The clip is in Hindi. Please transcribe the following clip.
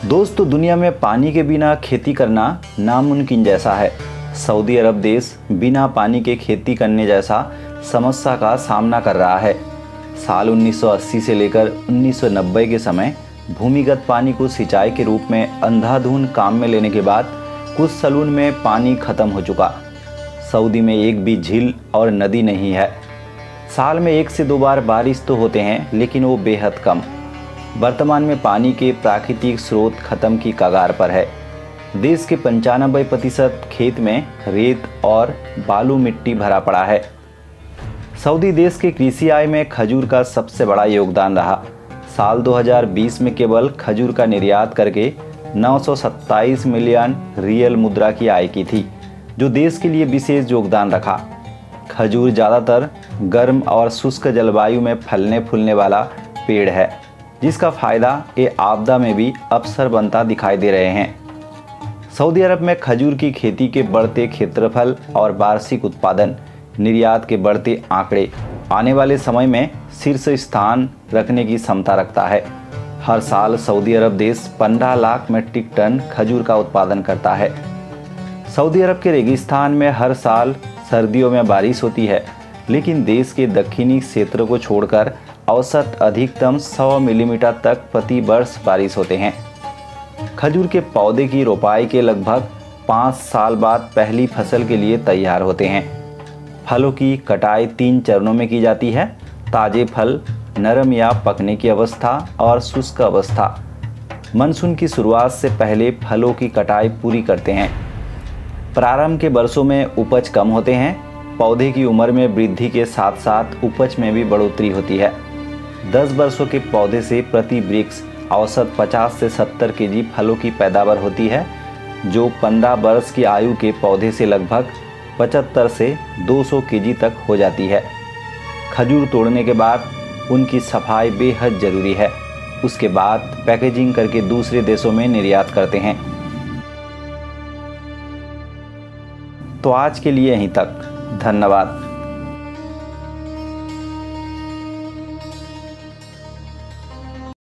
दोस्तों, दुनिया में पानी के बिना खेती करना नामुमकिन जैसा है। सऊदी अरब देश बिना पानी के खेती करने जैसा समस्या का सामना कर रहा है। साल 1980 से लेकर 1990 के समय भूमिगत पानी को सिंचाई के रूप में अंधाधुंध काम में लेने के बाद कुछ सलून में पानी खत्म हो चुका। सऊदी में एक भी झील और नदी नहीं है। साल में 1 से 2 बार बारिश तो होते हैं, लेकिन वो बेहद कम। वर्तमान में पानी के प्राकृतिक स्रोत खत्म की कगार पर है। देश के 95% खेत में रेत और बालू मिट्टी भरा पड़ा है। सऊदी देश के कृषि आय में खजूर का सबसे बड़ा योगदान रहा। साल 2020 में केवल खजूर का निर्यात करके 927 मिलियन रियल मुद्रा की आय की थी, जो देश के लिए विशेष योगदान रखा। खजूर ज़्यादातर गर्म और शुष्क जलवायु में फलने फूलने वाला पेड़ है, जिसका फायदा ये आपदा में भी अवसर बनता दिखाई दे रहे हैं। सऊदी अरब में खजूर की खेती के बढ़ते क्षेत्रफल और वार्षिक उत्पादन, निर्यात के बढ़ते आंकड़े आने वाले समय में शीर्ष स्थान रखने की क्षमता रखता है। हर साल सऊदी अरब देश 15 लाख मीट्रिक टन खजूर का उत्पादन करता है। सऊदी अरब के रेगिस्तान में हर साल सर्दियों में बारिश होती है, लेकिन देश के दक्षिणी क्षेत्र को छोड़कर औसत अधिकतम 100 मिलीमीटर तक प्रति वर्ष बारिश होते हैं। खजूर के पौधे की रोपाई के लगभग 5 साल बाद पहली फसल के लिए तैयार होते हैं। फलों की कटाई 3 चरणों में की जाती है: ताजे फल, नरम या पकने की अवस्था और शुष्क अवस्था। मानसून की शुरुआत से पहले फलों की कटाई पूरी करते हैं। प्रारंभ के वर्षों में उपज कम होते हैं। पौधे की उम्र में वृद्धि के साथ साथ उपज में भी बढ़ोतरी होती है। 10 वर्षों के पौधे से प्रति वृक्ष औसत 50 से 70 केजी फलों की पैदावार होती है, जो 15 वर्ष की आयु के पौधे से लगभग 75 से 200 केजी तक हो जाती है। खजूर तोड़ने के बाद उनकी सफाई बेहद ज़रूरी है। उसके बाद पैकेजिंग करके दूसरे देशों में निर्यात करते हैं। तो आज के लिए यहीं तक। धन्यवाद।